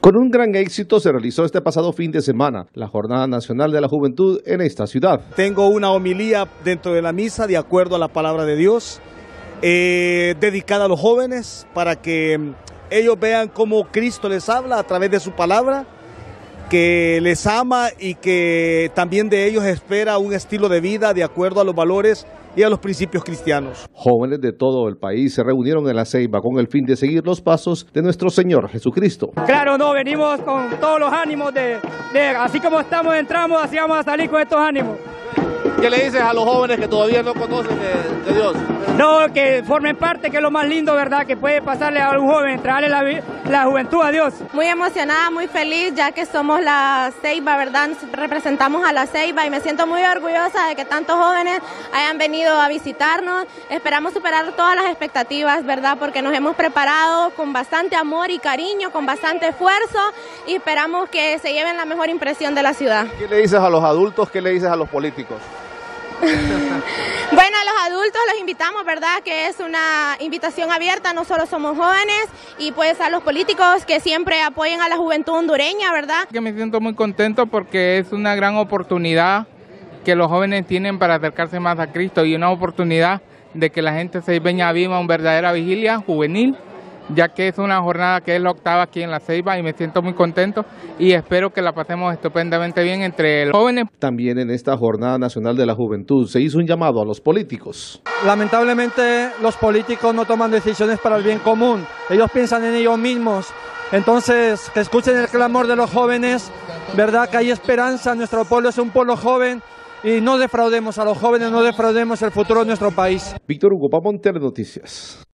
Con un gran éxito se realizó este pasado fin de semana la Jornada Nacional de la Juventud en esta ciudad. Tengo una homilía dentro de la misa de acuerdo a la palabra de Dios, dedicada a los jóvenes para que ellos vean cómo Cristo les habla a través de su palabra, que les ama y que también de ellos espera un estilo de vida de acuerdo a los valores y a los principios cristianos. Jóvenes de todo el país se reunieron en La Ceiba con el fin de seguir los pasos de nuestro Señor Jesucristo. Claro, no, venimos con todos los ánimos de así como estamos, entramos, así vamos a salir con estos ánimos. ¿Qué le dices a los jóvenes que todavía no conocen de Dios? No, que formen parte, que es lo más lindo, ¿verdad? Que puede pasarle a un joven, traerle la juventud a Dios. Muy emocionada, muy feliz, ya que somos La Ceiba, ¿verdad? Representamos a La Ceiba y me siento muy orgullosa de que tantos jóvenes hayan venido a visitarnos. Esperamos superar todas las expectativas, ¿verdad? Porque nos hemos preparado con bastante amor y cariño, con bastante esfuerzo y esperamos que se lleven la mejor impresión de la ciudad. ¿Qué le dices a los adultos? ¿Qué le dices a los políticos? Bueno, a los adultos los invitamos, ¿verdad? Que es una invitación abierta, no solo somos jóvenes, y pues a los políticos que siempre apoyen a la juventud hondureña, ¿verdad? Que me siento muy contento porque es una gran oportunidad que los jóvenes tienen para acercarse más a Cristo y una oportunidad de que la gente ceibeña viva una verdadera vigilia juvenil, ya que es una jornada que es la 8ª aquí en La Ceiba y me siento muy contento y espero que la pasemos estupendamente bien entre los jóvenes. También en esta Jornada Nacional de la Juventud se hizo un llamado a los políticos. Lamentablemente los políticos no toman decisiones para el bien común, ellos piensan en ellos mismos. Entonces, que escuchen el clamor de los jóvenes, verdad que hay esperanza, nuestro pueblo es un pueblo joven y no defraudemos a los jóvenes, no defraudemos el futuro de nuestro país. Víctor Hugo Pamonte, Noticias.